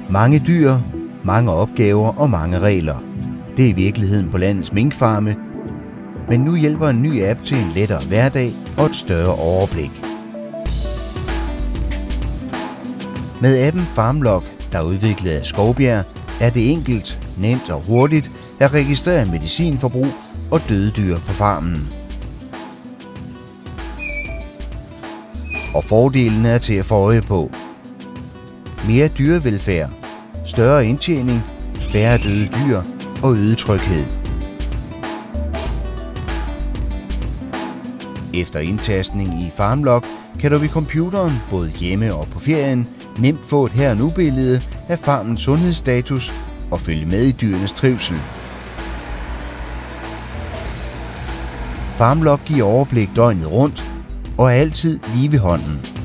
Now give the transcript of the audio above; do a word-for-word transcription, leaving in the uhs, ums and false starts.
Mange dyr, mange opgaver og mange regler. Det er virkeligheden på landets minkfarme, men nu hjælper en ny app til en lettere hverdag og et større overblik. Med appen FarmLog, der er udviklet af Skovbjerg, er det enkelt, nemt og hurtigt at registrere medicinforbrug og døde dyr på farmen. Og fordelene er til at få øje på. Mere dyrevelfærd, større indtjening, færre døde dyr og øget tryghed. Efter indtastning i FarmLog kan du ved computeren, både hjemme og på ferien, nemt få et her og nu-billede af farmens sundhedsstatus og følge med i dyrenes trivsel. FarmLog giver overblik døgnet rundt og er altid lige ved hånden.